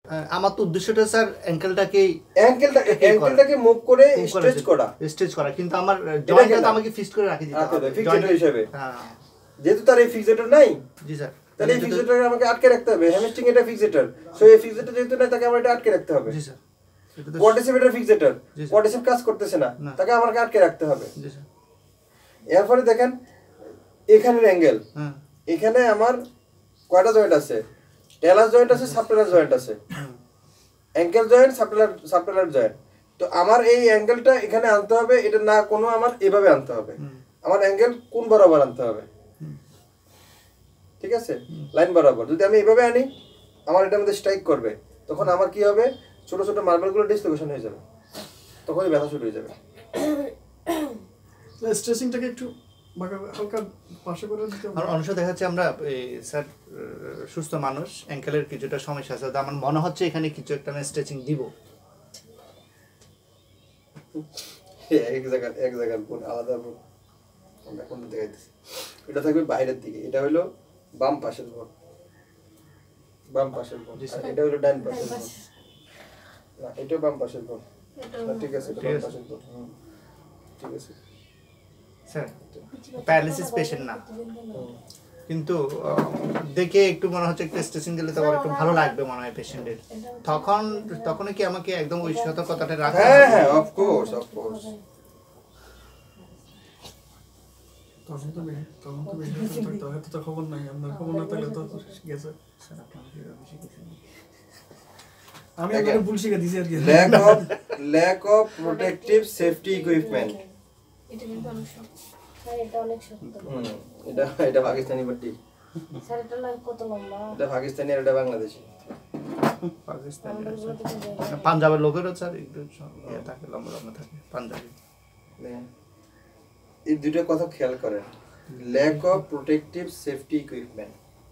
আমার তো উদ্দেশ্যটা স্যার অ্যাঙ্কেলটাকে মুভ করে স্ট্রেচ করা কিন্তু আমার জয়েন্টটা তো আমাকে ফিক্সড করে রাখি দিতে হবে ফিক্সেটর হিসেবে। যেহেতু তার এই ফিক্সেটর নাই, জি স্যার, তাহলে এই ফিক্সেটর আমাকে আটকে রাখতে হবে। হ্যামস্ট্রিং এটা ফিক্সেটর, সো এই ফিক্সেটর যেহেতু নাই তাকে আমার এটা আটকে রাখতে হবে। জি স্যার। কোয়াড্রিসেপ এটা ফিক্সেটর, কোয়াড্রিসেপ কাজ করতেছে না, তাকে আমাকে আটকে রাখতে হবে। জি স্যার। এরপরে দেখেন এখানের অ্যাঙ্গেল, এখানে আমার কয়টা জয়েন্ট আছে? টেলাস জয়েন্ট আছে, সাবটেলার জয়েন্ট আছে, অ্যাঙ্কেল জয়েন্ট, সাবটেলার জয়েন্ট। তো আমার এই অ্যাঙ্গেলটা এখানে আনতে হবে, এটা না কোনো আমার এভাবে আনতে হবে। আমার অ্যাঙ্গেল কোন বরাবর আনতে হবে, ঠিক আছে, লাইন বরাবর। যদি আমি এভাবে আনি, আমার এটার মধ্যে স্ট্রাইক করবে, তখন আমার কি হবে, ছোট ছোট মার্বেলগুলো ডিসলোকেশন হয়ে যাবে, তখনই ব্যথা শুরু হয়ে যাবে। স্ট্রেচিংটাকে একটু হালকা পাশে করে দিতে হবে। আর অনেক সময় দেখা যাচ্ছে আমরা স্যার সুস্থ মানুষ, অ্যাঙ্কেলের কিছুটা সমস্যা আছে, আমার মনে হচ্ছে এখানে কিছু একটা স্ট্রেচিং দিব। এক জায়গার বোন আলাদা বোন আমরা কোন দেখাইতেছি, এটা থাকবে বাইরের দিকে, এটা হলো বাম পাশের বোন, বাম পাশের বোন, এটা হলো ডান পাশের বোন, না এটাও বাম পাশের বোন, ঠিক আছে, এটা বাম পাশের বোন, ঠিক আছে স্যার। প্যারালিসিস পেশেন্ট না, কিন্তু দেখে একটু মনে হচ্ছে একটু স্ট্রেচিং দিলে তো একটু ভালো লাগবে মনে হয় পেশেন্টের। তখন কি আমাকে একদম ওই সতর্কতাটা রাখতে হবে? হ্যাঁ হ্যাঁ, অফ কোর্স। তখন তো বেশি তো খবর নাই, আপনার খবর না থাকলে তো গেছে। আমি আপনাকে ভুল শিখে দিছি আর কি। Lack of protective safety equipment. এটা কিন্তু অনেক শক্ত স্যার, এটা অনেক শক্ত। এটা পাকিস্তানি বাটি স্যার, এটা কত লম্বা? এটা পাকিস্তানি আর এটা বাংলাদেশি। পাকিস্তানি পাঞ্জাবের লোকেরও স্যার একটু থাকে, লম্বা লম্বা থাকে পাঞ্জাবি। এই দুটো কথা খেয়াল করেন, lack of protective safety equipment,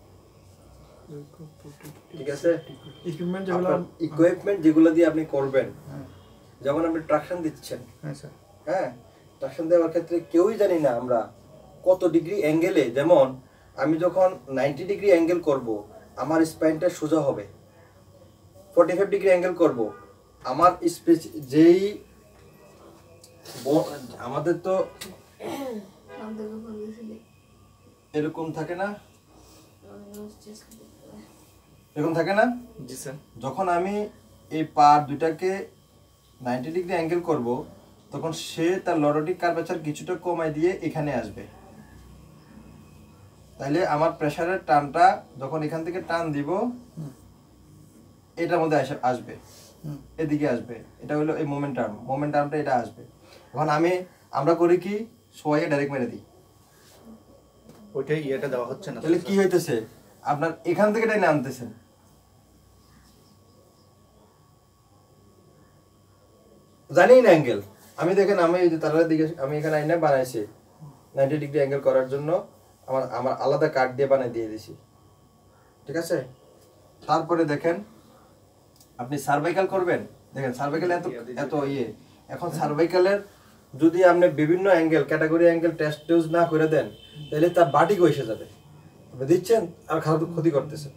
ঠিক আছে। ইকুইপমেন্ট যেগুলো দিয়ে আপনি করবেন, যেমন আপনি ট্রাকশন দিচ্ছেন, হ্যাঁ, ট্রাকশন দেওয়ার ক্ষেত্রে কেউই জানি না আমরা কত ডিগ্রি অ্যাঙ্গেলে, যেমন আমি যখন 90 ডিগ্রি অ্যাঙ্গেল করব, আমার স্পাইনটা সোজা হবে, 45 ডিগ্রি অ্যাঙ্গেল করব, আমার যেই আমাদের তো এরকম থাকে না, এরকম থাকে না, জি স্যার। যখন আমি এই পার দুটাকে 90 ডিগ্রি অ্যাঙ্গেল করব, তখন সে তার লরোটিক কার্ভেচার কিছুটা কমাই দিয়ে এখানে আসবে, তাইলে আমার প্রেসারের টানটা যখন এখান থেকে টান দিব, এটার মধ্যে আসবে, এদিকে আসবে, এটা হলো এই মোমেন্টামটা এটা আসবে। এখন আমরা করি কি, সবাইকে ডাইরেক্ট মেরে দিই, ওইটাই ইয়েটা দেওয়া হচ্ছে না। তাহলে কি হইতেছে, আপনার এখান থেকে টাইনে আনতেছেন, জানি না অ্যাঙ্গেল। আমি দেখেন, আমি এই যে তারার দিকে আমি এখানে আইনা বানাইছি 90 ডিগ্রি অ্যাঙ্গেল করার জন্য, আমার আলাদা কাট দিয়ে বানিয়ে দিয়ে দিছি, ঠিক আছে। তারপরে দেখেন আপনি সার্ভাইকাল করবেন, দেখেন সার্ভাইকাল এত এখন সার্ভাইকালের যদি আপনি বিভিন্ন অ্যাঙ্গেল ক্যাটাগরি অ্যাঙ্গেল টেস্ট না করে দেন, তাহলে তার বাটি কইসে যাবে, আপনি দিচ্ছেন আর ক্ষতি করতেছেন।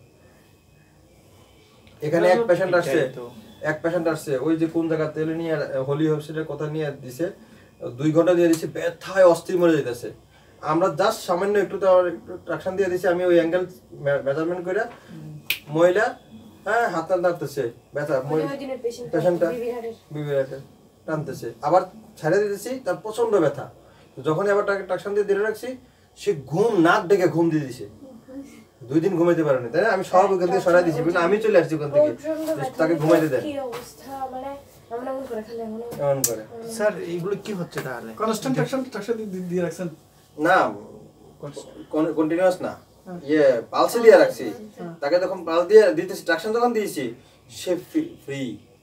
এখানে এক পেশেন্ট আসছে ওই যে কোন জায়গা তেলে নিয়ে হোলি হসপিটালের কথা নিয়ে দিছে, 2 ঘন্টা দিয়ে দিছে, ব্যথায় অস্থির মরে যেতেছে। আমরা জাস্ট সামান্য একটু ট্রাকশন দিয়ে দিছি, আমি ওই অ্যাঙ্গেল মেজারমেন্ট করে, মহিলা হ্যাঁ হাত টানতেছে, ব্যথা পেশেন্টটা বিবিরাটে টানতেছে, আবার ছেড়ে দিতেছি, তার প্রচন্ড ব্যথা। যখনই আবার তাকে ট্রাকশন দিয়ে ধরে রাখছি, সে নাক ডেকে ঘুম দিয়ে দিছে, 2 দিন ঘুমাইতে পারেনি, তাই না। আমি সব ওখান থেকে সরাই দিছি, আমি চলে আসছি ওখান থেকে, তাকে ঘুমাইতে দেন। এমন করে স্যার এইগুলো কি হচ্ছে তাহলে? কনস্ট্যান্ট ট্রাকশন দিয়ে রাখছেন না, কন্টিনিউয়াস না, পালসে দিয়ে রাখছি, তাকে যখন পালস দিয়ে দিতেছি, ট্রাকশন যখন দিয়েছি, সে ফ্রি।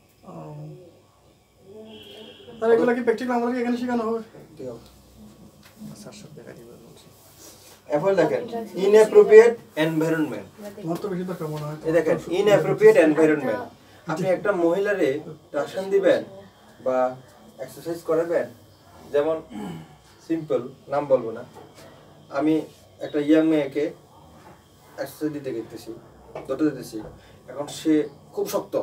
আর এগুলো কি প্র্যাকটিক্যাল আমাদেরকে এখানে শেখানো হবে? স্যার সব দেখা দিবেন বলছি। এখন দেখেন ইনঅ্যাপ্রোপ্রিয়েট এনভায়রনমেন্ট, আমার তো বেশি দরকার মনে হয়। এই দেখেন ইনঅ্যাপ্রোপ্রিয়েট এনভায়রনমেন্ট, আপনি একটা মহিলারে ট্রাকশন দিবেন বা এক্সারসাইজ করাবেন, যেমন সিম্পল, নাম বলবো না, আমি একটা ইয়াং মেয়েকে এক্সারসাইজ দিতেছি, এখন সে খুব শক্ত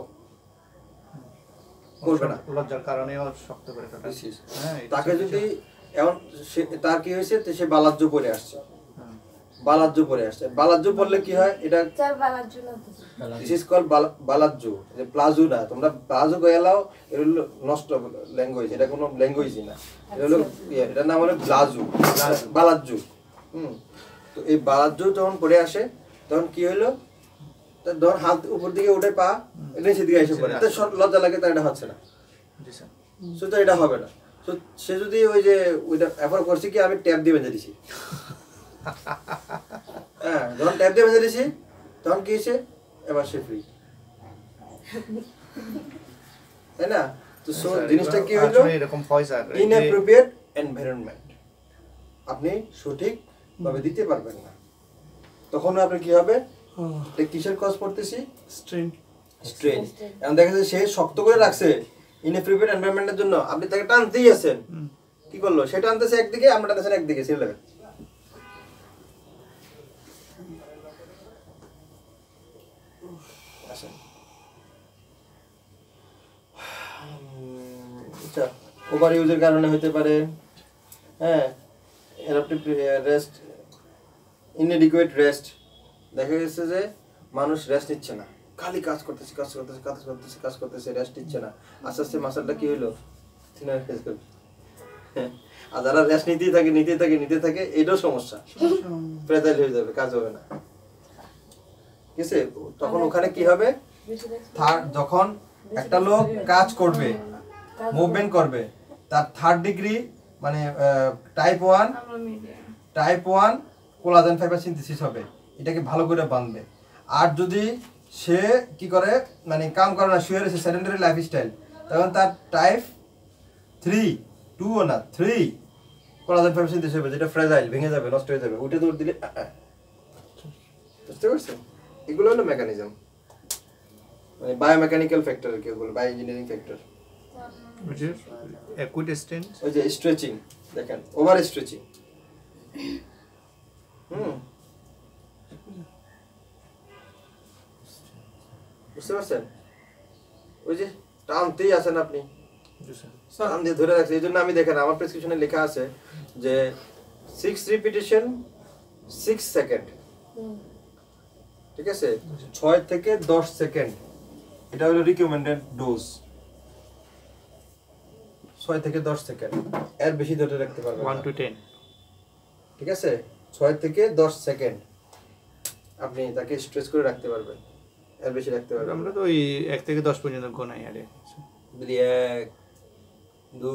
করবে না, লজ্জার কারণেও শক্ত করে ফেলে। হ্যাঁ, তাকে যদি এখন তার কি হয়েছে, সে বালাজ্য পরে আসছে, বালাজ্য পরে আসছে। বালাজ্য পরলে কি হয়, এটা দিস ইজ কল বালাজ্য, যে প্লাজো না, তোমরা প্লাজো গেলাও এটা হলো নষ্ট ল্যাঙ্গুয়েজ, এটা কোনো ল্যাঙ্গুয়েজই না, এটা হলো এটার নাম হলো ব্লাজু, বালাজ্য। তো এই বালাজ্য যখন পরে আসে তখন কি হলো, ধর হাত উপর দিকে উঠে পা নিচের দিকে এসে পড়ে, লজ্জা লাগে, তার এটা হচ্ছে না, তো এটা হবে না। তো সে যদি ওই যে ওইটা এফোর্ড করছে কি, আমি ট্যাপ দিয়ে বেঁধে দিছি, হ্যাঁ, যখন ট্যাপ দিয়ে বেঁধে দিছি তখন কি হয়েছে, এবার সে ফ্রি, তাই না? তো জিনিসটা কি হলো, এরকম পয়সা ইনঅ্যাপ্রোপ্রিয়েট এনভায়রনমেন্ট আপনি সঠিক ভাবে দিতে পারবেন না, তখন আপনি কি হবে, কিসের কজ পড়তেছি, স্ট্রেন। এখন দেখা যাচ্ছে সে শক্ত করে রাখছে ইনঅ্যাপ্রোপ্রিয়েট এনভায়রনমেন্টের জন্য, আপনি তাকে টানতেই আছেন, কি করলো, সে টানতেছে একদিকে, আমরা টানতেছেন একদিকে, সিল লাগে। আচ্ছা, ওভার ইউজের কারণে হতে পারে, হ্যাঁ, রেস্ট, ইনএডিকুয়েট রেস্ট, দেখা গেছে যে মানুষ রেস্ট নিচ্ছে না, খালি কাজ করতেছে, রেস্ট নিচ্ছে না, আস্তে আস্তে মাসলটা কি হইলো, আর যারা রেস্ট নিতেই থাকে এটাও সমস্যা, প্রেজাইল হয়ে যাবে, কাজ হবে না, ঠিক আছে? তখন ওখানে কি হবে, যখন একটা লোক কাজ করবে, মুভমেন্ট করবে, তার 3rd ডিগ্রি মানে টাইপ 1 কোলাজেন ফাইবার সিনথেসিস হবে, এটাকে ভালো করে বাঁধবে। আর যদি সে কি করে, মানে কাম করে না, শুয়ে রয়েছে, সেডেন্টারি লাইফস্টাইল, তখন তার টাইপ 3 কোলাজেন ফাইবার সিনথেসিস হবে, যেটা ফ্রেজাইল, ভেঙে যাবে, নষ্ট হয়ে যাবে, উঠে দৌড় দিলে, বুঝতে পারছেন? এগুলো হলো মেকানিজম, মানে বায়োমেকানিক্যাল ফ্যাক্টর, কি বলে, বায়ো ইঞ্জিনিয়ারিং ফ্যাক্টর। ওই যে স্ট্রেচিং, দেখেন, ওভার স্ট্রেচিং, বুঝতে পারছেন? ওই যে টানতেই আছেন আপনি, টান দিয়ে ধরে রাখছে, এই জন্য আমি দেখেন আমার প্রেসক্রিপশনে লেখা আছে যে 6 রিপিটেশন 6 সেকেন্ড, ঠিক আছে, 6 থেকে 10 সেকেন্ড, এটা হলো রিকমেন্ডেড ডোজ, 6 থেকে 10 সেকেন্ড, এর বেশি ধরে রাখতে পারবেন 1 to 10, ঠিক আছে? 6 থেকে 10 সেকেন্ড আপনি তাকে স্ট্রেচ করে রাখতে পারবেন, এর বেশি রাখতে পারবেন। আমরা তো ওই 1 থেকে 10 পর্যন্ত গোনাই, আরে 1 2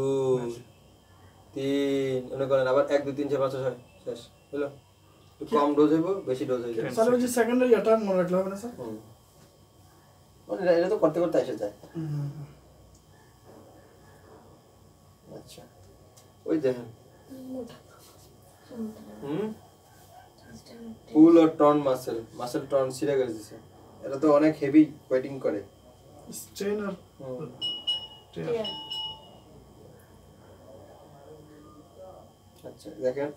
3 মনে করেন, আবার 1 2 3 4 5 6 শেষ হলো। একটু কম ডোজ হইব, বেশি ডোজ হয়ে যাবে। স্যার ওই যে সেকেন্ডারি এটা মনে রাখলে হবে না স্যার? মানে এটা তো করতে করতে এসে যায়। আচ্ছা, ওই দেখেন, পুল আর টর্ন মাসেল টর্ন সিরা করে দিছে, এটা তো অনেক হেভি ওয়েটিং করে, স্ট্রেন আর আচ্ছা দেখেন,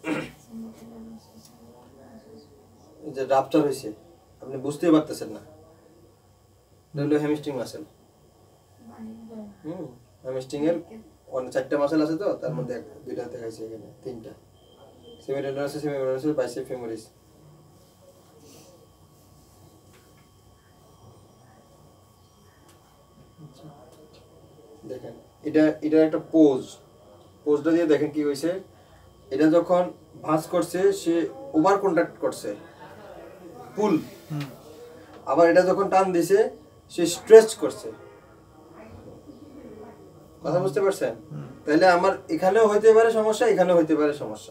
যে রাপচার হয়েছে আপনি বুঝতেই পারতেছেন না, এটা হলো হ্যামস্ট্রিং মাসেল। হ্যামস্ট্রিং এর 4টা মাসেল আছে, তো তার মধ্যে 2টা দেখাইছে, এখানে 3টা, সেমিটেন্ডারাস, বাইসেপ ফেমোরিস। দেখেন এটা একটা পোজটা দিয়ে দেখেন কি হয়েছে, এটা যখন ভাঁজ করছে সে ওভার কন্ট্রাক্ট করছে, পুল, আবার এটা যখন টান দিছে সে স্ট্রেচ করছে, কথা বুঝতে পারছেন? তাহলে আমার এখানেও হইতে পারে সমস্যা, এখানেও হইতে পারে সমস্যা,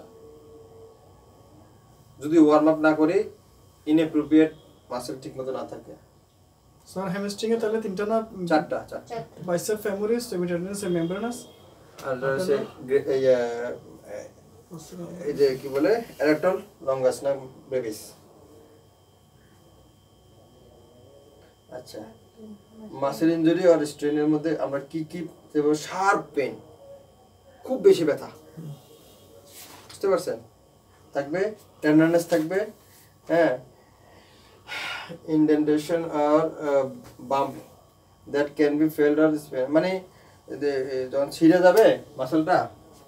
যদি ওয়ার্ম আপ না করে, ইনঅ্যাপ্রোপ্রিয়েট মাসেল ঠিক মতো না থাকে। স্যার হ্যামস্ট্রিং এ তাহলে 3টা না 4টা বাইসেপ ফেমোরিস, সেমিটেন্ডারাস, মেমব্রেনাস, আর রয়েছে এই যে কি বলে, এরেক্টর লঙ্গাস না ব্রেভিস। আচ্ছা, মাসেল ইনজুরি আর স্ট্রেনের মধ্যে আমরা কি দেব? শার্প পেইন, খুব বেশি ব্যথা, বুঝতে পারছেন? থাকবে, টেন্ডারনেস থাকবে, হ্যাঁ, indentation or bump that can be felt or মানে যখন ছিঁড়ে যাবে মাসলটা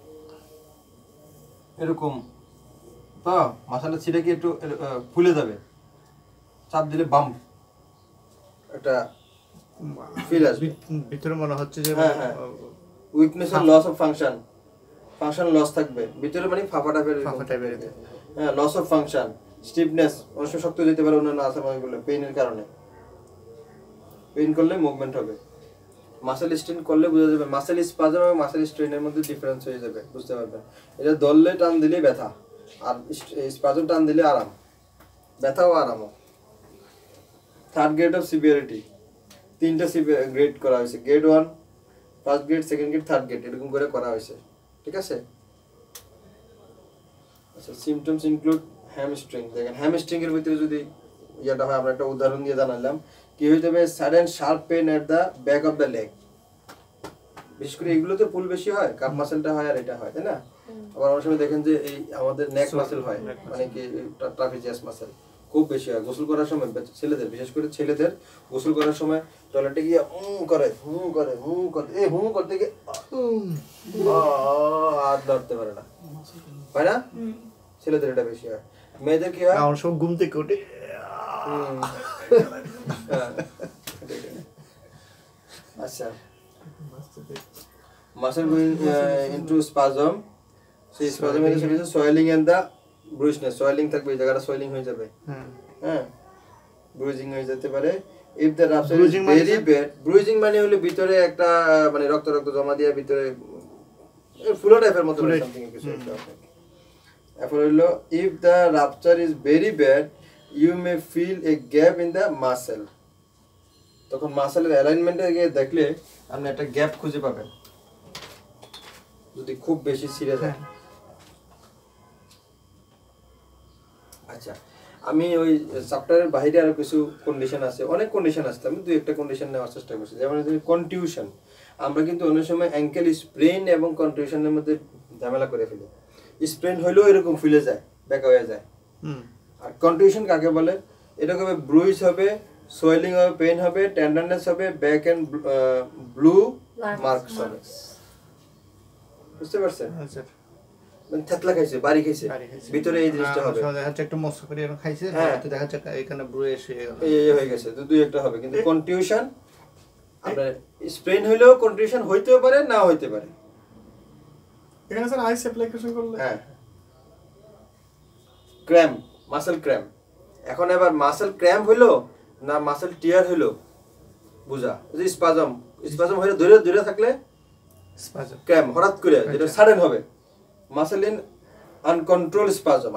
এরকম, তো মাসলটা ছিঁড়ে কি একটু ফুলে যাবে, চাপ দিলে বাম্প একটা ফিল আসবে ভিতরে মনে হচ্ছে যে হ্যাঁ হ্যাঁ উইকনেস আর loss of function, function loss থাকবে ভিতরে, মানে ফাফা টাইপের হ্যাঁ, লস অফ ফাংশন, স্টিফনেস, অনেক সময় শক্ত যেতে পারে অন্যান্য আসামাগুলো পেইনের কারণে, পেইন করলে মুভমেন্ট হবে। মাসেল স্ট্রেন করলে বোঝা যাবে, মাসেল স্পাজম এবং মাসেল স্ট্রেনের মধ্যে ডিফারেন্স হয়ে যাবে, বুঝতে পারবেন। এটা ধরলে টান দিলে ব্যথা, আর স্পাজম টান দিলে আরাম, ব্যথাও আরামও। থার্ড গ্রেড অফ সিভিয়ারিটি, তিনটা গ্রেড করা হয়েছে, grade 1, first grade, second grade, third grade, এরকম করে করা হয়েছে, ঠিক আছে। আচ্ছা, সিমটমস ইনক্লুড হ্যামস্ট্রিং। দেখেন হ্যামস্ট্রিং এর ভিতরে যদি ইয়াটা হয়, আমরা একটা উদাহরণ দিয়ে জানালাম, কি হয়ে যাবে, sudden sharp pain at the back of the leg. বিশেষ করে এগুলোতে পুল বেশি হয়, কাপ মাসেলটা হয় আর এটা হয়, তাই না? আবার অনেক সময় দেখেন যে এই আমাদের নেক মাসেল হয়, মানে কি ট্রাপিজিয়াস মাসেল খুব বেশি হয়। গোসল করার সময় ছেলেদের, বিশেষ করে ছেলেদের গোসল করার সময় টয়লেটে গিয়ে করে করতে গিয়ে হাত ধরতে পারে না, হয় না? ছেলেদের এটা বেশি হয়। মেয়েদের কি হয়, আমার সব ঘুম থেকে উঠে আচ্ছা, মাসেল গোয়িং ইনটু স্পাজম, সেই স্পাজম এর সাথে swelling and the bruiseness, swelling থাকবে, এই জায়গাটা সোয়েলিং হয়ে যাবে, হ্যাঁ, ব্রুইজিং হয়ে যেতে পারে। If the rupture is very bad, bruising মানে হলো ভিতরে একটা মানে রক্ত জমা দিয়ে ভিতরে ফুলো টাইপের মতো সামথিং কিছু একটা। এরপর হলো if the rupture is very bad you may feel a gap in the muscle, তখন মাসেলের অ্যালাইনমেন্টে গিয়ে দেখলে আপনি একটা গ্যাপ খুঁজে পাবেন যদি খুব বেশি ছিঁড়ে যায়। আচ্ছা, আমি ওই চ্যাপ্টারের বাইরে আরো কিছু কন্ডিশন আছে, অনেক কন্ডিশন আছে, আমি দুই একটা কন্ডিশন নেওয়ার চেষ্টা করছি। যেমন কনটিউশন, আমরা কিন্তু অনেক সময় অ্যাঙ্কেল স্প্রেন এবং কনটিউশনের মধ্যে ঝামেলা করে ফেলি। স্প্রেন হইলেও এরকম ফুলে যায়, বেঁকা হয়ে যায়। আর কনটিউশন কাকে বলে, এটা হবে ব্রুইজ হবে, সোয়েলিং হবে, পেইন হবে, টেন্ডারনেস হবে, ব্যাক এন্ড ব্লু মার্কস হবে, বুঝতে পারছেন? আচ্ছা, মানে থেতলা খাইছে, বাড়ি খাইছে, ভিতরে এই জিনিসটা হবে, দেখা যাচ্ছে একটু মস্ত করে এরকম খাইছে, তো দেখা যাচ্ছে এখানে ব্রুয়েশ হয়ে গেল, এই হয়ে গেছে, দুই একটা হবে। কিন্তু কনটিউশন আপনার স্প্রেন হইলেও কনটিউশন হইতেও পারে, না হইতে পারে। এখানে স্যার আইস অ্যাপ্লিকেশন করলে, হ্যাঁ, ক্র্যাম্প, মাসেল ক্র্যাম্প। এখন এবার মাসেল ক্র্যাম্প হইলো না মাসেল টিয়ার হইলো বুঝা, যে স্পাজম হইলো ধরে থাকলে ক্র্যাম্প, হঠাৎ করে যেটা সাডেন হবে, মাসেল ইন আনকন্ট্রোল স্পাজম,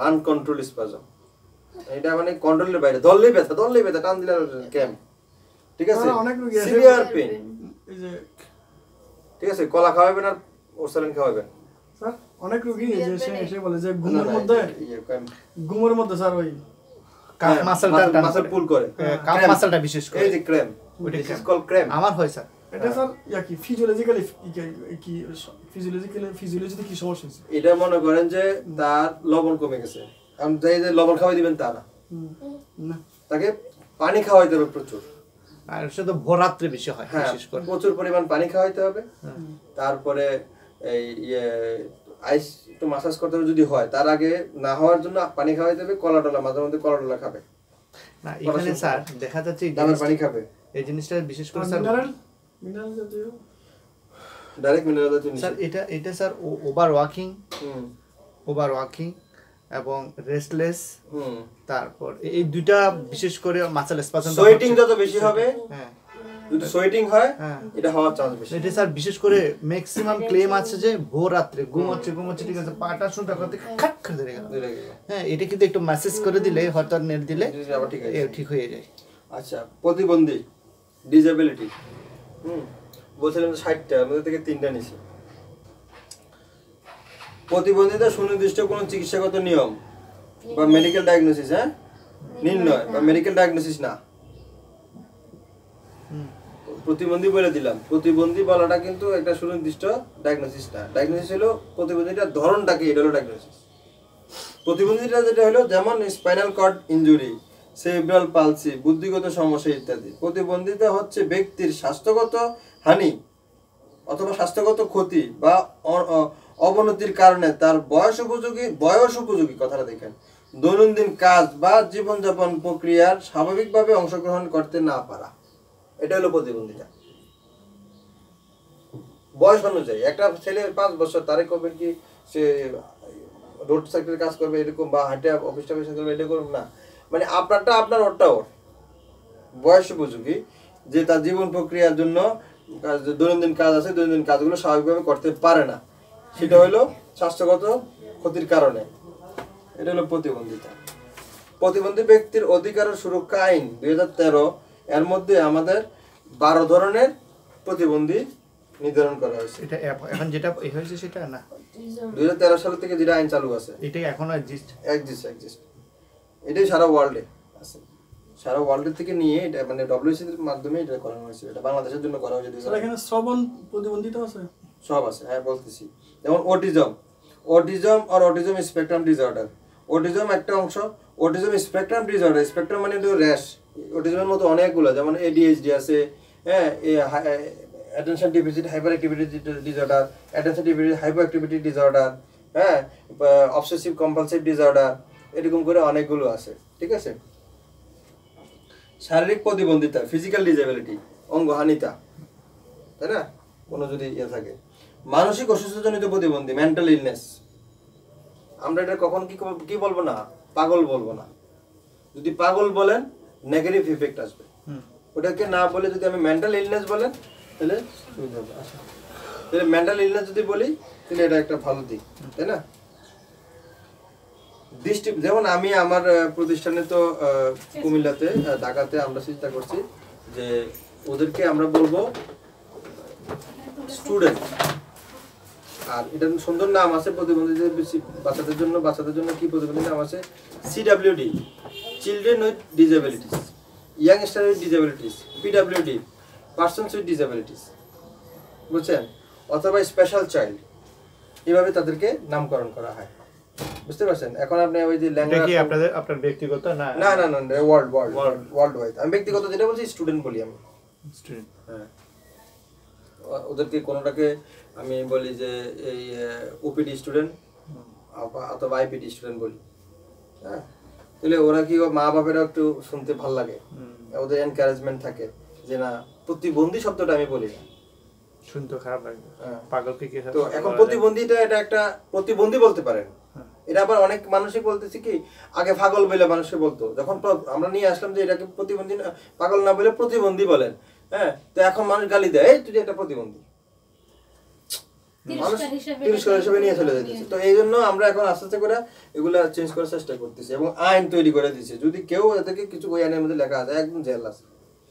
এটা মানে কন্ট্রোলের বাইরে, ধরলেই ব্যথা, টান দিলে ক্র্যাম্প, ঠিক আছে, সিভিয়ার পেইন, এই যে ঠিক আছে, কলা খাওয়াবেন আর ওরসালিন খাওয়াবেন। স্যার অনেক রোগী এসে বলে যে ঘুমের মধ্যে স্যার ওই কাফ মাসলটা পুল করে, কাফ মাসলটা বিশেষ করে, এই যে cramp, this is called cramp. আমার হয় স্যার এটা স্যার কি ফিজিওলজিতে কি সমস্যা হচ্ছে? এটা মনে করেন যে তার লবণ কমে গেছে, কারণ যে লবণ খাওয়াই দিবেন তা না, তাকে পানি খাওয়াইতে হবে প্রচুর, আর সেটা ভোররাত্রে বেশি হয়, হ্যাঁ, বিশেষ করে প্রচুর পরিমাণ পানি খাওয়াইতে হবে। তারপরে এই আইস একটু মাসাজ করতে হবে যদি হয়, তার আগে না হওয়ার জন্য পানি খাওয়াইতে হবে, কলা মাঝে মধ্যে কলা খাবে না। এখানে স্যার দেখা যাচ্ছে পানি খাবে, এই জিনিসটা বিশেষ করে স্যার মিনারেল জাতীয় ডাইরেক্ট মিনারেল জাতীয় স্যার, এটা স্যার ওভার ওয়াকিং এবং রেস্টলেস, তারপর এই দুইটা বিশেষ করে মাসেল স্পাজম, সোয়েটিং যত বেশি হবে, হ্যাঁ, যদি সোয়েটিং হয় এটা হওয়ার চান্স বেশি। এটা স্যার বিশেষ করে ম্যাক্সিমাম ক্লেম আছে যে ভোর রাত্রে ঘুমোচ্ছে ঠিক আছে, পাটা শুনটা করতে খাট করে ধরে গেল, হ্যাঁ, এটা কিন্তু একটু মেসেজ করে দিলে, হয়তো নেট দিলে আবার ঠিক হয়ে যায়। আচ্ছা, প্রতিবন্ধী, ডিসএবিলিটি, বলছিলাম 60টা মধ্যে থেকে 3টা নিছি। প্রতিবন্ধিতা সুনির্দিষ্ট কোনো চিকিৎসাগত নিয়ম বা মেডিকেল ডায়াগনোসিস, নির্ণয় বা মেডিকেল ডায়াগনোসিস না। প্রতিবন্ধী বলে দিলাম, প্রতিবন্ধী বলাটা কিন্তু একটা সুনির্দিষ্ট ডায়াগনোসিস না। ডায়াগনোসিস হলো প্রতিবন্ধিতার ধরনটাকে, এটা হলো ডায়াগনোসিস। প্রতিবন্ধিতা যেটা হলো, যেমন spinal cord injury, cerebral palsy, বুদ্ধিগত সমস্যা ইত্যাদি। প্রতিবন্ধিতা হচ্ছে ব্যক্তির স্বাস্থ্যগত হানি অথবা স্বাস্থ্যগত ক্ষতি বা অবনতির কারণে তার বয়স উপযোগী কথাটা দেখেন দৈনন্দিন কাজ বা জীবনযাপন প্রক্রিয়ার স্বাভাবিকভাবে অংশগ্রহণ করতে না পারা, এটা হলো প্রতিবন্ধিতা। বয়স অনুযায়ী একটা ছেলে 5 বছর, তারে করবে কি সে রোড সাইডের কাজ করবে এরকম, বা হাঁটে অফিস টফিস করবে এটা করবে না, মানে আপনারটা আপনার, ওরটা ওর। বয়স উপযোগী যে তার জীবন প্রক্রিয়ার জন্য দৈনন্দিন কাজ আছে, দৈনন্দিন কাজগুলো স্বাভাবিকভাবে করতে পারে না, সেটা হলো স্বাস্থ্যগত ক্ষতির কারণে, এটা হলো প্রতিবন্ধিতা। প্রতিবন্ধী ব্যক্তির অধিকার ও সুরক্ষা আইন 2013 এর মধ্যে আমাদের 12 ধরনের প্রতিবন্ধী নির্ধারণ করা হয়েছে। এটা এখন যেটা হয়েছে সেটা না, 2013 সাল থেকে যেটা আইন চালু আছে এটাই এখনো এক্সিস্ট। এটাই সারা ওয়ার্ল্ডে আছে, সারা ওয়ার্ল্ডের থেকে নিয়ে এটা মানে ডব্লিউসি এর মাধ্যমে এটা করানো হয়েছে, এটা বাংলাদেশের জন্য করা হয়েছে। স্যার এখানে শ্রবণ প্রতিবন্ধিতা আছে, সব আছে, হ্যাঁ বলতেছি। যেমন অটিজম আর অটিজম স্পেকট্রাম ডিসঅর্ডার। অটিজম একটা অংশ, অটিজম স্পেকট্রাম ডিসঅর্ডার, স্পেকট্রাম মানে হলো র্যাশ। অটিজমের মতো অনেকগুলো, যেমন ADHD আছে, হ্যাঁ, attention deficit hyperactivity disorder, attention deficit hyperactivity disorder, হ্যাঁ, অবসেসিভ কম্পালসিভ ডিসঅর্ডার, এরকম করে অনেকগুলো আছে, ঠিক আছে। শারীরিক প্রতিবন্ধিতা, ফিজিক্যাল ডিসএবিলিটি, অঙ্গহানিতা, তাই না, কোনো যদি ইয়ে থাকে। মানসিক অসুস্থতাজনিত প্রতিবন্ধী, মেন্টাল ইলনেস। আমরা এটা কখন কি বলবো না, পাগল বলবো না। যদি পাগল বলেন নেগেটিভ ইফেক্ট আসবে, ওটাকে না বলে যদি আমি মেন্টাল ইলনেস বলেন তাহলে সুবিধা হবে। তাহলে মেন্টাল ইলনেস যদি বলি তাহলে এটা একটা ভালো দিক, তাই না। দৃষ্টি, যেমন আমি আমার প্রতিষ্ঠানে তো কুমিল্লাতে, ঢাকাতে আমরা চিন্তা করছি যে ওদেরকে আমরা বলবো স্টুডেন্ট, আর এটা সুন্দর নাম আছে প্রতিবন্ধীদের বাচ্চাদের জন্য কি প্রতিবন্ধী নাম আছে, CWD, children with disabilities, youngster with disabilities, PWD, persons with disabilities, বুঝছেন, অথবা স্পেশাল চাইল্ড, এভাবে তাদেরকে নামকরণ করা হয়, বুঝতে পারছেন। এখন আপনি ওই যে ল্যাঙ্গুয়েজ আপনার ব্যক্তিগত না, ওয়ার্ল্ড ওয়াইড, আমি ব্যক্তিগত যেটা বলছি স্টুডেন্ট বলি আমি, স্টুডেন্ট। হ্যাঁ, ওদেরকে কোনোটাকে আমি বলি যে এই OPD স্টুডেন্ট অথবা IPD স্টুডেন্ট বলি, হ্যাঁ। তাহলে ওরা কি, মা বাবারা একটু শুনতে ভালো লাগে, ওদের এনকারেজমেন্ট থাকে যে না, প্রতিবন্ধী শব্দটা আমি বলি না, শুনতে খারাপ লাগে, পাগলকে কি। তো এখন প্রতিবন্ধীটা এটা একটা প্রতিবন্ধী বলতে পারেন। এটা আবার অনেক মানুষই বলতেছে কি, আগে পাগল বলে মানুষকে বলতো, যখন আমরা নিয়ে আসলাম যে এটাকে প্রতিবন্ধী, পাগল না বলে প্রতিবন্ধী বলেন, হ্যাঁ, তো এখন মানুষ গালি দেয়, এই তুই একটা প্রতিবন্ধী, মানুষ তিরস্কার হিসেবে নিয়ে চলে যেতেছে। তো এই জন্য আমরা এখন আস্তে আস্তে করে এগুলা চেঞ্জ করার চেষ্টা করতেছি এবং আইন তৈরি করে দিচ্ছে। যদি কেউ এদেরকে কিছু ওই আইনের মধ্যে লেখা আছে, একদম জেল আছে।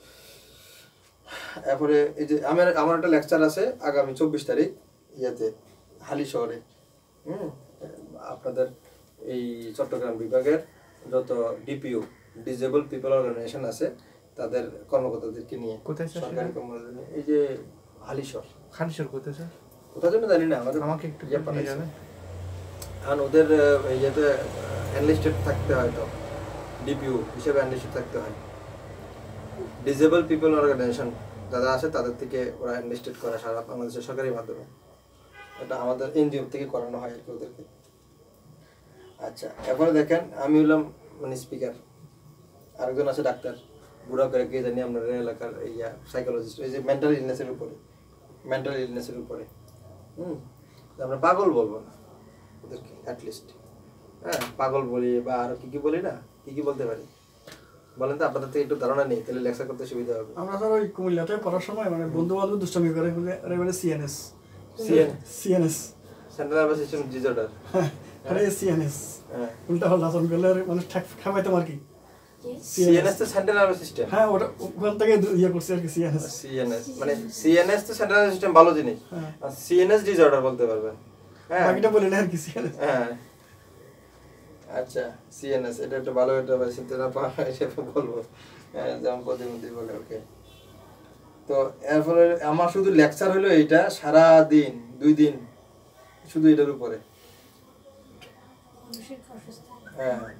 এরপরে এই যে আমার একটা লেকচার আছে আগামী 24 তারিখ ইয়েতে, হালি শহরে, আপনাদের এই চট্টগ্রাম বিভাগের যত DPO, ডিজেবল পিপল অর্গানাইজেশন আছে, তাদের কর্মকর্তাদেরকে নিয়ে, সরকারি কর্মকর্তাদের, এই যে হালিশহর কোথায় স্যার, কোথায় জন্য জানি না, আমাকে একটু নিয়ে যাবে। কারণ ওদের ইয়েতে এনলিস্টেড থাকতে হয়, তো DPO হিসেবে এনলিস্টেড থাকতে হয়। ডিজেবল পিপল অর্গানাইজেশন যারা আছে তাদের থেকে ওরা এনলিস্টেড করা সারা বাংলাদেশের সরকারি মাধ্যমে, এটা আমাদের NGO থেকে করানো হয় আর কি ওদেরকে। আচ্ছা, এরপরে দেখেন আমি হলাম মানে স্পিকার, আরেকজন আছে ডাক্তার, বুড়া করে কে জানি আপনার এলাকার সাইকোলজিস্ট, এই যে মেন্টাল ইলনেসের উপরে, আমরা পাগল বলবো না ওদেরকে, অ্যাটলিস্ট, হ্যাঁ, পাগল বলি বা আরো কি বলি না, কি বলতে পারি বলেন তো, আপনাদের থেকে একটু ধারণা নেই, তাহলে লেকচার করতে সুবিধা হবে। আমরা স্যার ওই কুমিল্লাতে পড়ার সময় মানে বন্ধু বান্ধব দুষ্টামি করে বলে CNS central nervous system disorder, আরে CNS উল্টা হল আচরণ করলে মানুষ খামাইতাম আর কি। CNS তো সেন্ট্রাল নার্ভাস সিস্টেম, হ্যাঁ, ওখান থেকে ইয়ে করছে আর কি। CNS মানে CNS তো সেন্ট্রাল নার্ভাস সিস্টেম, ভালো জিনিস, আর CNS ডিসঅর্ডার বলতে পারবেন, হ্যাঁ, বাকিটা বলে না আর কি। CNS, হ্যাঁ, আচ্ছা, CNS এটা একটা ভালো, এটা চিনতে না বলবো, হ্যাঁ, যেমন প্রতিবন্ধী বলে, ওকে। তো এরপরে আমার শুধু লেকচার হলো এইটা, সারা দিন 2 দিন শুধু এটার উপরে, হ্যাঁ,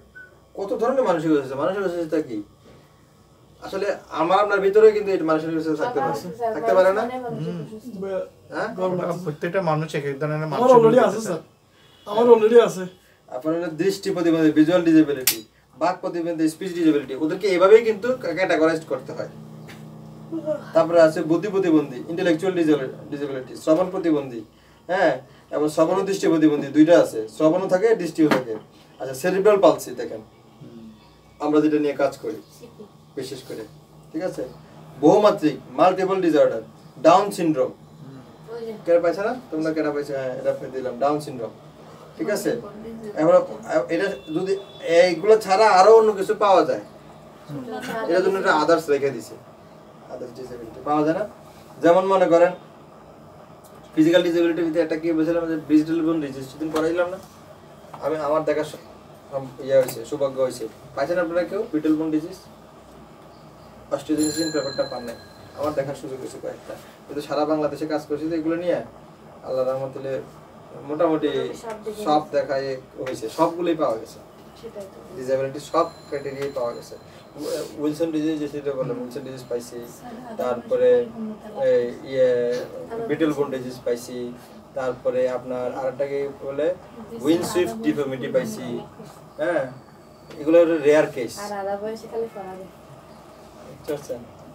কত ধরনের মানসিক অসুস্থতা কি আসলে আমার আপনার ভিতরে কিন্তু এই মানসিক অসুস্থতা থাকতে পারে না হ্যাঁ প্রত্যেকটা মানুষ এক এক ধরনের আমার অলরেডি আছে স্যার, আমার অলরেডি আছে। আপনার দৃষ্টি প্রতিবন্ধী, ভিজুয়াল ডিসেবিলিটি, বাক প্রতিবন্ধী, স্পিচ ডিসেবিলিটি, ওদেরকে এভাবেই কিন্তু ক্যাটাগরাইজ করতে হয়। তারপরে আছে বুদ্ধি প্রতিবন্ধী, ইন্টেলেকচুয়াল ডিসেবিলিটি, শ্রবণ প্রতিবন্ধী, হ্যাঁ, এবং শ্রবণ ও দৃষ্টি প্রতিবন্ধী দুইটা আছে, শ্রবণও থাকে দৃষ্টিও থাকে। আচ্ছা, সেরিব্রাল পালসি দেখেন আমরা যেটা নিয়ে কাজ করি বিশেষ করে, ঠিক আছে, বহুমাত্রিক, মাল্টিপল ডিসঅর্ডার, ডাউন সিনড্রোম, কেন পাইছে না তোমরা, কেন পাইছে? হ্যাঁ, এটা আপনি দিলাম, ডাউন সিনড্রোম, ঠিক আছে। এখন এটা যদি এইগুলো ছাড়া আরো অন্য কিছু পাওয়া যায়, এটার জন্য একটা আদার্স রেখে দিছে, আদার্স ডিসেবিলিটি পাওয়া যায় না। যেমন মনে করেন ফিজিক্যাল ডিসেবিলিটির ভিতরে একটা কি বলেছিলাম যে ডিজিটাল বোন ডিজিজ, সেদিন করাইলাম না আমি, আমার দেখা ইয়ে হয়েছে, সৌভাগ্য হয়েছে। পাইছেন আপনারা কেউ বিটল বোন ডিজিজ? অস্ট্রেলিয়ান পেপারটা পান নাই, আমার দেখার সুযোগ হয়েছে কয়েকটা, কিন্তু সারা বাংলাদেশে কাজ করছি তো এগুলো নিয়ে, আল্লাহ রহমতুল্লাহ মোটামুটি সব দেখায় হয়েছে, সবগুলোই পাওয়া গেছে, ডিসেবিলিটি সব ক্রাইটেরিয়াই পাওয়া গেছে। উইলসন ডিজিজ যেটা বললাম, উইলসন ডিজিজ পাইছি, তারপরে ইয়ে বিটল বোন ডিজিজ পাইছি, তারপরে আপনার আরেকটাকে বলে উইন্ডসুইফট ডিফর্মিটি পাইছি, হ্যাঁ, এগুলো রেয়ার কেস। আর আলাদা বয়সে খালি পড়াবে চলছে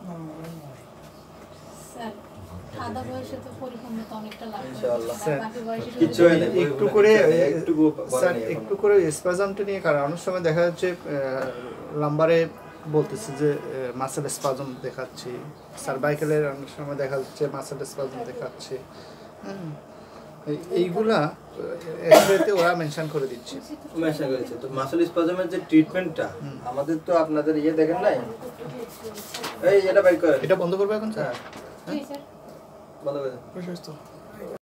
স্যার, আধা বয়সে তো পরিপূর্ণতা অনেকটা লাগবে ইনশাআল্লাহ। বাকি বয়সে কিছু হয় না, একটু করে স্যার বলেন একটু করে স্পাজমটা নিয়ে, কারণ অনেক সময় দেখা যাচ্ছে লাম্বারে বলতেছে যে মাসেল স্পাজম দেখাচ্ছি, সার্ভাইকেলের অনেক সময় দেখা যাচ্ছে মাসেল স্পাজম দেখাচ্ছে, এইগুলা এক্সরেতে ওরা মেনশন করে দিচ্ছে। মেনশন করেছে তো মাসল স্পাজমের যে ট্রিটমেন্টটা আমাদের তো আপনাদের ইয়ে দেখেন নাই, এই এটা বাইর করেন, এটা বন্ধ করবে এখন স্যার? হ্যাঁ জি স্যার। বন্ধ করে দেন। অসুস্থ